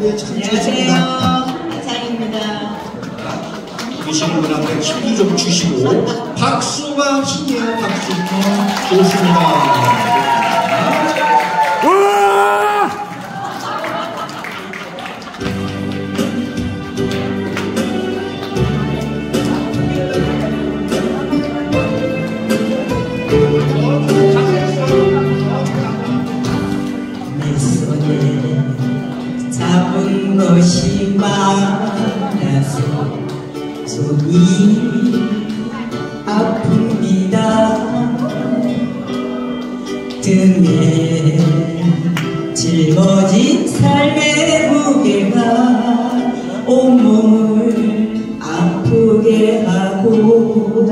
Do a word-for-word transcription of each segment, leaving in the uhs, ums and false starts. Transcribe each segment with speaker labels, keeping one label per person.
Speaker 1: 예, 참 좋습니다.
Speaker 2: 안녕하세요. 한상입니다.
Speaker 1: 계시는 분한테 힘도 좀 주시고 박수가 힘이에요. 박수. 좋습니다.
Speaker 2: 내 손에 잡은 것이 많아서 손이 아픕니다. 등에 짊어진 삶의 무게가 온몸을 아프게 하고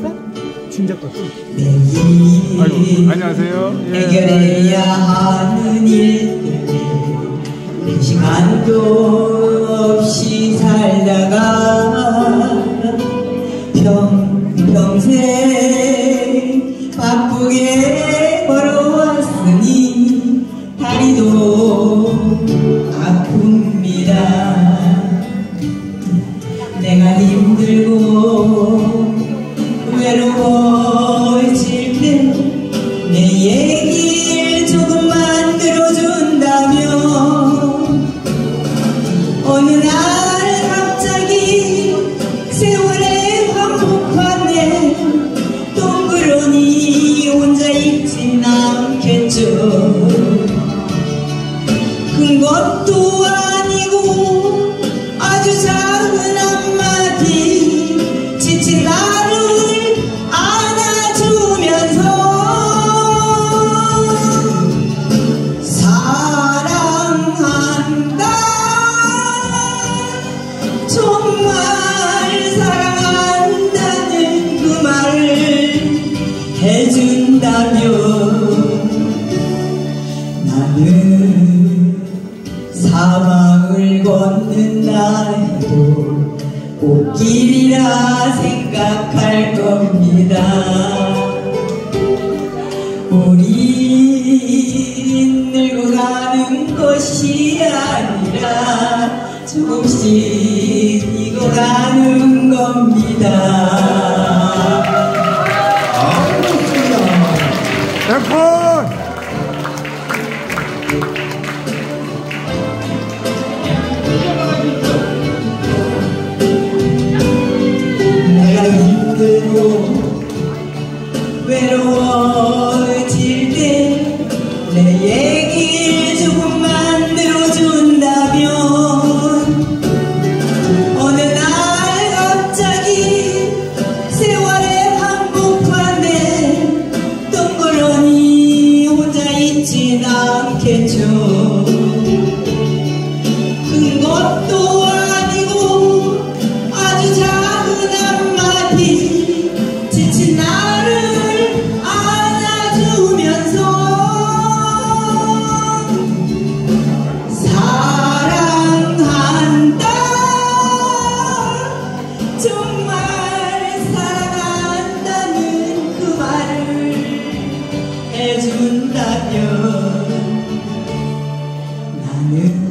Speaker 2: 매일
Speaker 3: 아이고, 안녕하세요. 예.
Speaker 2: 해결해야 하는 일들을 한 시간도 없이 살다가 평, 평생 바쁘게 걸어왔으니 다리도 아픕니다. 내가 힘들고 외로워질 때 내 얘기를 조금만 들어준다면 어느 날 갑자기 세월의 한복판에 동그러니 혼자 있진 않겠죠. 큰 것도 아니고 아주 작은 한마디 지친 나를 안아주면서 사랑한다, 정말 사랑한다는 그 말을 해준다면 나는 사막을 걷는다 해도 꽃길이라 생각할 겁니다. 우린 늙어가는 것이 아니라 조금씩 익어가는 겁니다.
Speaker 1: 아, 좋습니다.
Speaker 3: 엠폰!
Speaker 2: 내가 힘들고 외로워질 때 내 얘기를 조금만 들어준다면 어느 날 갑자기 세월의 한복판에 동그러니 혼자 있진 않겠죠. 큰 것도 아니고 아주 작은 한마디 지친 나를 안아주면서 사랑한다, 정말 사랑한다는 그 말을 해준다면 나는